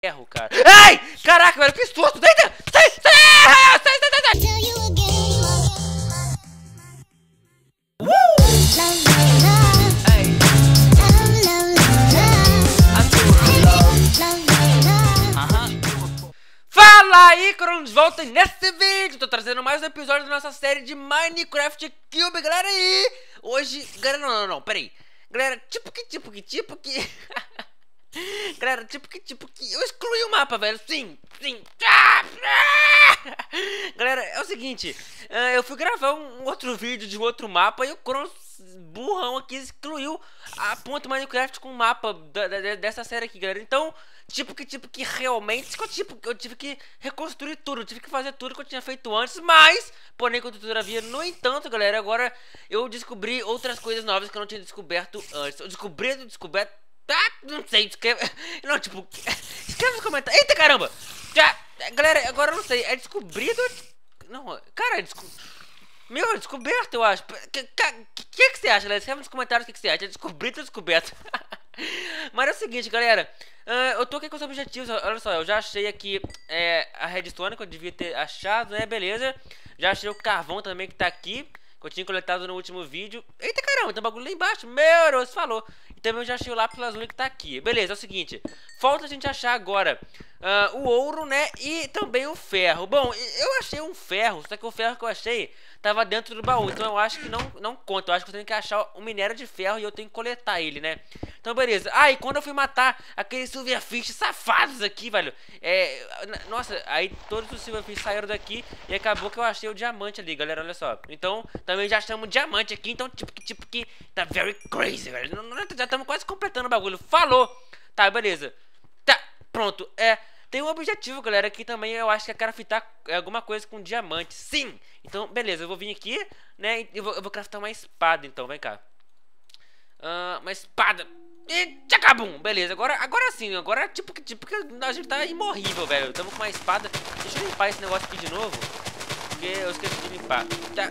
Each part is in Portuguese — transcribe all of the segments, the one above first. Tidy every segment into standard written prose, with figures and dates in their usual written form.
Erro, cara. Ai! Caraca, velho, que susto! Deita! Sai! Sai! Sai! Sai! Sai! Fala aí, Cronos, volta nesse vídeo. Tô trazendo mais um episódio da nossa série de Minecraft Cube, galera. E hoje, galera, não, peraí. Galera, tipo que galera, tipo que eu excluí o mapa, velho. Sim. Galera, é o seguinte, eu fui gravar um outro vídeo de outro mapa e o Cronos burrão aqui excluiu a ponta Minecraft com o mapa dessa série aqui, galera. Então, tipo que realmente eu tive que reconstruir tudo, tive que fazer tudo que eu tinha feito antes, mas, porém, todavia, no entanto, galera, agora eu descobri outras coisas novas que eu não tinha descoberto antes. Eu descoberto. Não sei, escreve. Não, tipo, escreve nos comentários. Eita caramba! Já, galera, agora eu não sei. É descobrido. Não, cara, meu, é descoberto, eu acho. Que você acha, galera? Escreve nos comentários o que você acha. É descobrido ou descoberto? Mas é o seguinte, galera. Eu tô aqui com os objetivos. Olha só, eu já achei aqui a redstone que eu devia ter achado, né? Beleza. Já achei o carvão também que tá aqui, que eu tinha coletado no último vídeo. Eita caramba, tem um bagulho lá embaixo. Meu Deus, falou. E também eu já achei o lápis lazuli que tá aqui. Beleza, é o seguinte. Falta a gente achar agora o ouro, né? E também o ferro. Bom, eu achei um ferro, só que o ferro que eu achei tava dentro do baú. Então eu acho que não conta. Eu acho que eu tenho que achar um minério de ferro e eu tenho que coletar ele, né? Então beleza. E quando eu fui matar aqueles silverfish safados aqui, velho. Nossa, aí todos os silverfish saíram daqui e acabou que eu achei o diamante ali, galera. Olha só. Então também já achamos diamante aqui. Então tipo que tá very crazy, velho. Já estamos quase completando o bagulho. Falou! Tá, beleza. Tá, pronto. Tem um objetivo, galera, aqui também. Eu acho que eu quero craftar alguma coisa com diamante. Sim! Então, beleza, eu vou vir aqui, né? Eu vou craftar uma espada, então, vem cá. Uma espada. E tchacabum! Beleza, agora sim, agora tipo que a gente tá imorrível, velho. Tamo com uma espada. Deixa eu limpar esse negócio aqui de novo, porque eu esqueci de limpar.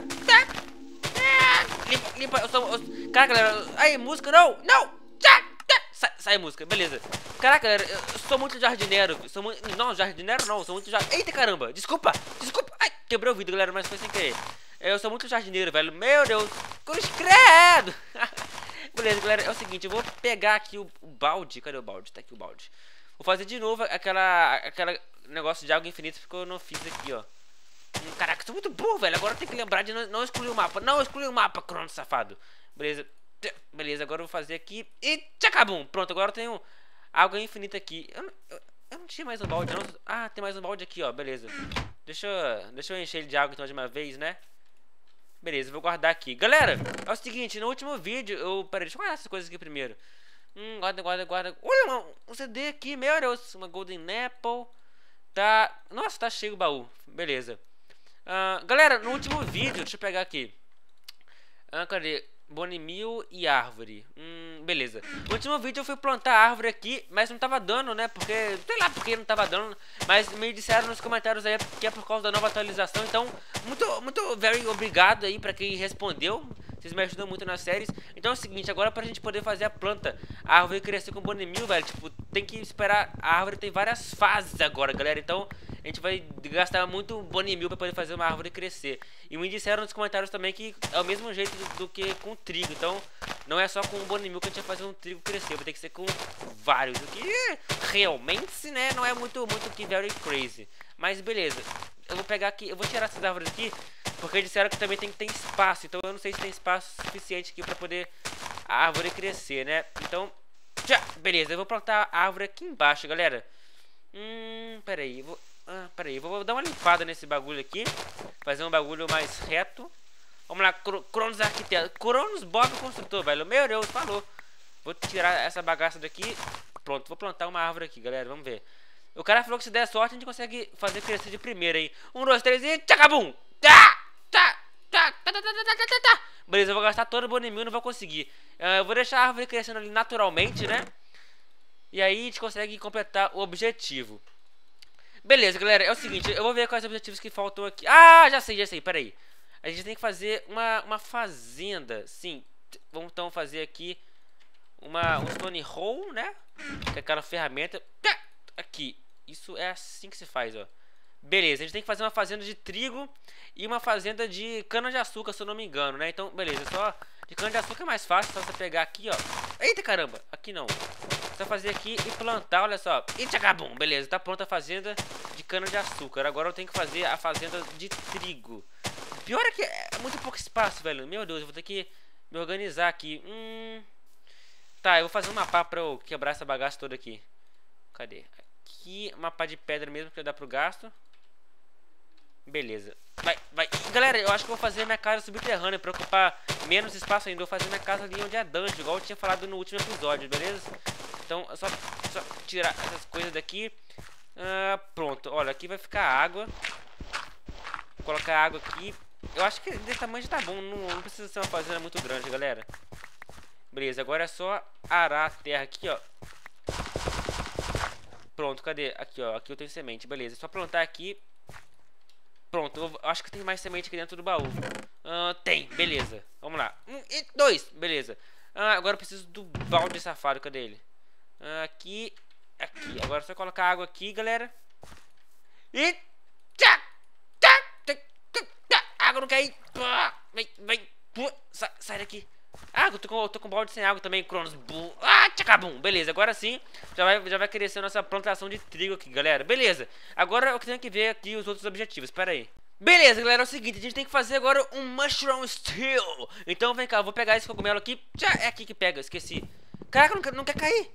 Limpa. Cara, galera. Aí, música, não! Sai música, beleza. Caraca, galera, eu sou muito jardineiro. Não, jardineiro não, sou muito jardineiro. Eita caramba, desculpa. Ai, quebrei o vidro, galera, mas foi sem querer. Eu sou muito jardineiro, velho. Meu Deus, cruz credo. Beleza, galera, é o seguinte, eu vou pegar aqui o balde. Cadê o balde? Tá aqui o balde. Vou fazer de novo aquela negócio de água infinita, porque eu não fiz aqui, ó. Caraca, eu sou muito burro, velho. Agora eu tenho que lembrar de não excluir o mapa. Não excluir o mapa, Cronos safado. Beleza, agora eu vou fazer aqui. E tchacabum! Pronto, agora eu tenho água infinita aqui. Eu não tinha mais um balde, não. Tem mais um balde aqui, ó. Beleza. Deixa eu encher ele de água então de uma vez, né? Beleza, eu vou guardar aqui. Galera, é o seguinte, no último vídeo peraí, deixa eu guardar essas coisas aqui primeiro. Guarda. Olha, um CD aqui, meu Deus. Uma Golden Apple. Tá. Nossa, tá cheio o baú. Beleza. Galera, no último vídeo, deixa eu pegar aqui. Cadê? Bonimil e árvore. Beleza. No último vídeo eu fui plantar árvore aqui, mas não tava dando, né? Porque, sei lá porque não tava dando. Mas me disseram nos comentários aí que é por causa da nova atualização. Então, muito very obrigado aí pra quem respondeu. Vocês me ajudam muito nas séries. Então é o seguinte, agora pra gente poder fazer a planta, a árvore crescer com bonimil, velho, tipo, tem que esperar. A árvore tem várias fases agora, galera. Então a gente vai gastar muito bonimil pra poder fazer uma árvore crescer. E me disseram nos comentários também que é o mesmo jeito do que com trigo. Então não é só com o bonimil que a gente vai fazer um trigo crescer, vai ter que ser com vários. O que realmente, né, não é muito que very crazy. Mas beleza, eu vou pegar aqui, eu vou tirar essas árvores aqui, porque disseram que também tem que ter espaço. Então eu não sei se tem espaço suficiente aqui pra poder a árvore crescer, né? Então, beleza, eu vou plantar a árvore aqui embaixo, galera. Peraí, eu vou dar uma limpada nesse bagulho aqui, fazer um bagulho mais reto. Vamos lá, Cronos arquiteto, Cronos Bob construtor, velho. Meu Deus, falou. Vou tirar essa bagaça daqui. Pronto, vou plantar uma árvore aqui, galera, vamos ver. O cara falou que se der sorte a gente consegue fazer crescer de primeira aí. 1, 2, 3 e tchacabum! Beleza, eu vou gastar todo o bonimil, não vou conseguir. Eu vou deixar a árvore crescendo ali naturalmente, né? E aí a gente consegue completar o objetivo. Beleza, galera, é o seguinte, eu vou ver quais objetivos que faltam aqui. Já sei, peraí. A gente tem que fazer uma fazenda. Sim, vamos então fazer aqui um stone hole, né? Que é aquela ferramenta. Aqui, Isso é assim que se faz, ó. Beleza, a gente tem que fazer uma fazenda de trigo e uma fazenda de cana-de-açúcar, se eu não me engano, né? Então, beleza, só de cana-de-açúcar é mais fácil, só você pegar aqui, ó. Eita caramba, aqui não. Só fazer aqui e plantar, olha só. E tchagabum, beleza, tá pronta a fazenda de cana-de-açúcar. Agora eu tenho que fazer a fazenda de trigo. Pior é que é muito pouco espaço, velho. Meu Deus, eu vou ter que me organizar aqui. Tá, eu vou fazer um mapa pra eu quebrar essa bagaça toda aqui. Cadê? Aqui, mapa de pedra mesmo, que dá pro gasto. Beleza. Vai, vai. Galera, eu acho que eu vou fazer minha casa subterrânea pra ocupar menos espaço ainda. Eu vou fazer minha casa ali onde é dungeon, igual eu tinha falado no último episódio, beleza? Então, é só tirar essas coisas daqui. Pronto. Olha, aqui vai ficar água. Vou colocar água aqui. Eu acho que desse tamanho já tá bom. Não precisa ser uma fazenda muito grande, galera. Beleza, agora é só arar a terra aqui, ó. Pronto, cadê? Aqui, ó. Aqui eu tenho semente, beleza. É só plantar aqui. Pronto, eu acho que tem mais semente aqui dentro do baú. Tem, beleza. Vamos lá. 1 e 2, beleza. Agora eu preciso do balde safado, cadê ele? Aqui. Aqui, agora é só colocar água aqui, galera. E... água não quer ir. Vem. Sai daqui. Eu tô com balde sem água também, Cronos. Tchacabum. Beleza, agora sim já vai crescer a nossa plantação de trigo aqui, galera. Beleza, agora eu tenho que ver aqui os outros objetivos, espera aí. Beleza, galera, é o seguinte, a gente tem que fazer agora um Mushroom Steel. Então vem cá, eu vou pegar esse cogumelo aqui. Já é aqui que pega, esqueci. Caraca, não quer cair.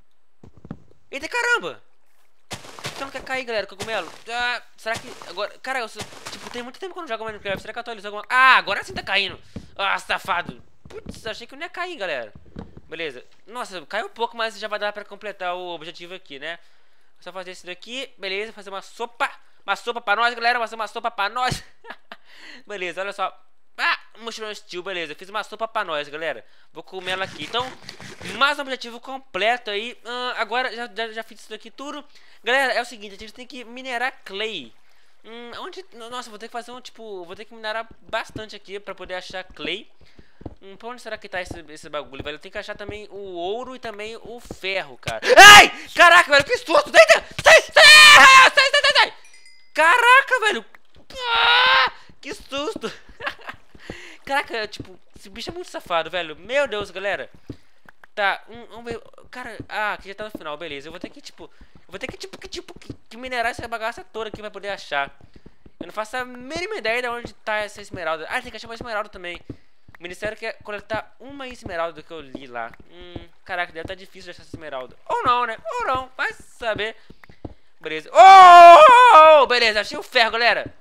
Eita caramba. Então não quer cair, galera, cogumelo. Será que agora... Cara, tipo, tem muito tempo que eu não jogo Minecraft. Será que atualizou alguma... agora sim tá caindo. Safado. Putz, achei que não ia cair, galera. Beleza. Nossa, caiu um pouco, mas já vai dar pra completar o objetivo aqui, né? Vou só fazer isso daqui. Beleza, fazer uma sopa. Uma sopa pra nós, galera. Fazer uma sopa pra nós. Beleza, olha só. Mushroom Steel, beleza. Fiz uma sopa pra nós, galera. Vou comer ela aqui. Então, mais um objetivo completo aí. Agora, já fiz isso daqui tudo. Galera, é o seguinte, a gente tem que minerar clay. Nossa, vou ter que fazer vou ter que minerar bastante aqui pra poder achar clay. Pra onde será que tá esse bagulho, velho? Eu tenho que achar também o ouro e também o ferro, cara. Ai! Caraca, velho, que susto! Deita! Sai! Caraca, velho! Que susto! Caraca, tipo, esse bicho é muito safado, velho. Meu Deus, galera. Tá, vamos ver. Cara, aqui já tá no final, beleza. Eu vou ter que, que minerar essa bagaça toda aqui pra poder achar. Eu não faço a mínima ideia de onde tá essa esmeralda. Tem que achar uma esmeralda também. O ministério quer coletar uma esmeralda do que eu li lá. Caraca, deve estar difícil de achar essa esmeralda. Ou não, né? Ou não, vai saber. Beleza. Beleza, achei o ferro, galera.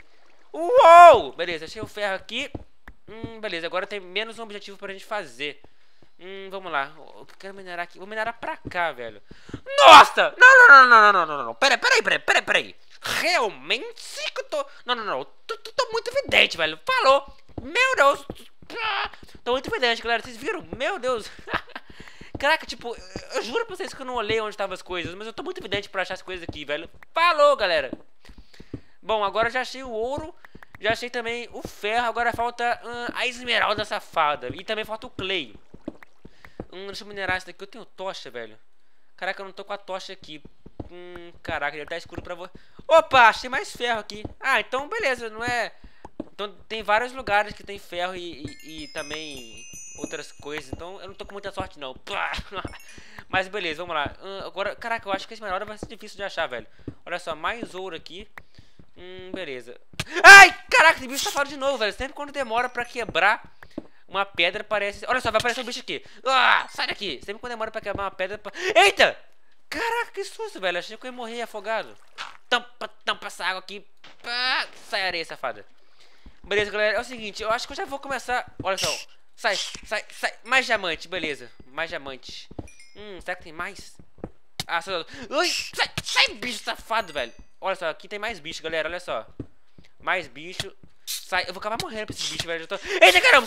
Beleza, achei o ferro aqui. Beleza, agora tem menos um objetivo pra gente fazer. Vamos lá. Eu quero minerar aqui. Vou minerar pra cá, velho. Nossa! Não. Peraí. Realmente que eu tô... Não. Tô muito evidente, velho. Falou. Meu Deus. Tô muito evidente, galera. Vocês viram? Meu Deus. Caraca, tipo, eu juro pra vocês que eu não olhei onde estavam as coisas. Mas eu tô muito evidente pra achar as coisas aqui, velho. Falou, galera. Bom, agora eu já achei o ouro. Já achei também o ferro. Agora falta a esmeralda safada. E também falta o clay. Deixa eu minerar isso daqui. Eu tenho tocha, velho. Caraca, eu não tô com a tocha aqui. Caraca, deve estar escuro pra você. Opa, achei mais ferro aqui. Então beleza, não é... Então tem vários lugares que tem ferro e também outras coisas. Então eu não tô com muita sorte não. Mas beleza, vamos lá. Agora, caraca, eu acho que a esmeralda vai ser difícil de achar, velho. Olha só, mais ouro aqui. Beleza. Ai, caraca, esse bicho tá fora de novo, velho. Sempre quando demora pra quebrar uma pedra aparece... Olha só, vai aparecer um bicho aqui. Sai daqui. Sempre quando demora pra quebrar uma pedra... Eita! Caraca, que susto, velho. Achei que eu ia morrer afogado. Tampa essa água aqui. Sai areia, safada. Beleza, galera. É o seguinte, eu acho que eu já vou começar... Olha só. Sai. Mais diamante, beleza. Mais diamante. Será que tem mais? Só... Ui, sai, bicho safado, velho. Olha só, aqui tem mais bicho, galera. Olha só. Mais bicho. Sai. Eu vou acabar morrendo pra esse bicho, velho. Eita, caramba.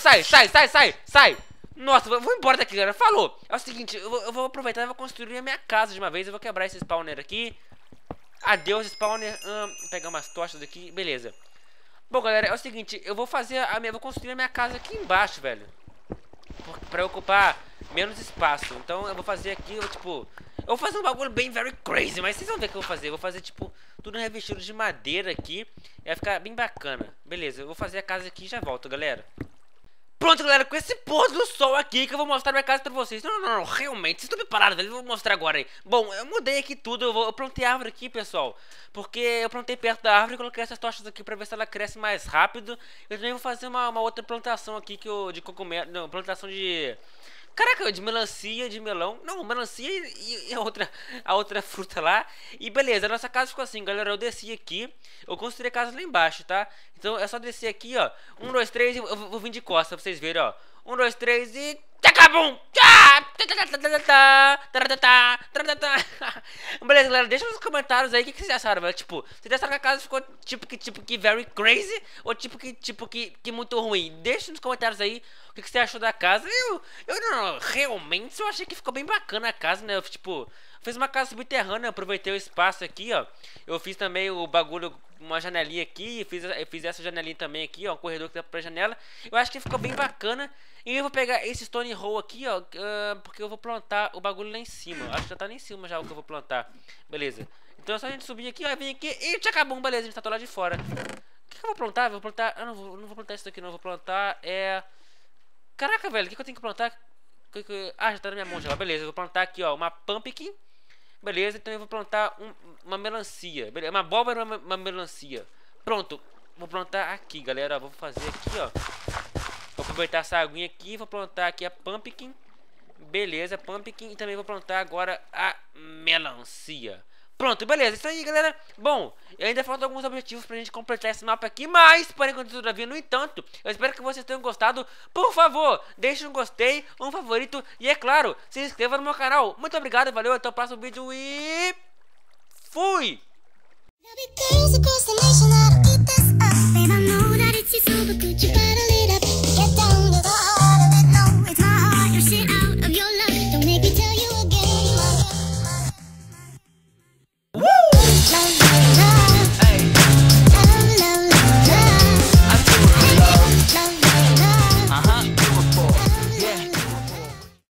Sai. Nossa, vou embora daqui, galera. Falou. É o seguinte, eu vou aproveitar e vou construir a minha casa de uma vez. Eu vou quebrar esse spawner aqui. Adeus, spawner. Vou pegar umas tochas aqui. Beleza. Bom, galera, é o seguinte. Eu vou vou construir a minha casa aqui embaixo, velho. Pra ocupar menos espaço. Então eu vou fazer aqui, Eu vou fazer um bagulho bem very crazy, mas vocês vão ver o que eu vou fazer. Eu vou fazer, tipo, tudo revestido de madeira aqui. Vai ficar bem bacana. Beleza, eu vou fazer a casa aqui e já volto, galera. Pronto, galera, com esse pôr do sol aqui que eu vou mostrar minha casa pra vocês. Não, realmente, vocês estão me parados, velho. Eu vou mostrar agora aí. Bom, eu mudei aqui tudo. Eu plantei árvore aqui, pessoal. Porque eu plantei perto da árvore e coloquei essas tochas aqui pra ver se ela cresce mais rápido. Eu também vou fazer uma outra plantação aqui de cogumelo. Não, plantação de... Caraca, de melancia, de melão. Não, melancia e a outra fruta lá. E beleza, a nossa casa ficou assim, galera. Eu desci aqui. Eu construí a casa lá embaixo, tá? Então é só descer aqui, ó. 1, 2, 3 e eu vou vir de costa pra vocês verem, ó. 1, 2, 3 e... Tacabum! Beleza, galera, deixa nos comentários aí o que vocês acharam, velho. Tipo, vocês acharam que a casa ficou tipo que very crazy ou tipo que muito ruim? Deixa nos comentários aí o que você achou da casa. Eu não, realmente eu achei que ficou bem bacana a casa, né? Eu, tipo, fiz uma casa subterrânea, aproveitei o espaço aqui, ó. Eu fiz também o bagulho, uma janelinha aqui, eu fiz essa janelinha também aqui, ó, um corredor que dá pra janela. Eu acho que ficou bem bacana. E eu vou pegar esse stone hole aqui, ó, porque eu vou plantar o bagulho lá em cima. Acho que já tá lá em cima já o que eu vou plantar. Beleza. Então é só a gente subir aqui, ó, vem aqui e tchacabum, beleza, a gente tá do lado de fora. O que eu vou plantar? Vou plantar... Ah, não vou plantar isso daqui não, vou plantar Caraca, velho, o que eu tenho que plantar? Ah, já tá na minha mão já, beleza. Eu vou plantar aqui, ó, uma pumpkin. Beleza, então eu vou plantar uma melancia. Beleza, uma abóbora e uma melancia. Pronto, vou plantar aqui, galera. Vou fazer aqui, ó. Vou aproveitar essa aguinha aqui. Vou plantar aqui a pumpkin. Beleza, pumpkin. E também vou plantar agora a melancia. Pronto, beleza, isso aí, galera. Bom, ainda faltam alguns objetivos pra gente completar esse mapa aqui, mas, por enquanto, todavia, no entanto, eu espero que vocês tenham gostado. Por favor, deixe um gostei, um favorito e, é claro, se inscreva no meu canal. Muito obrigado, valeu, até o próximo vídeo e... fui! Baby,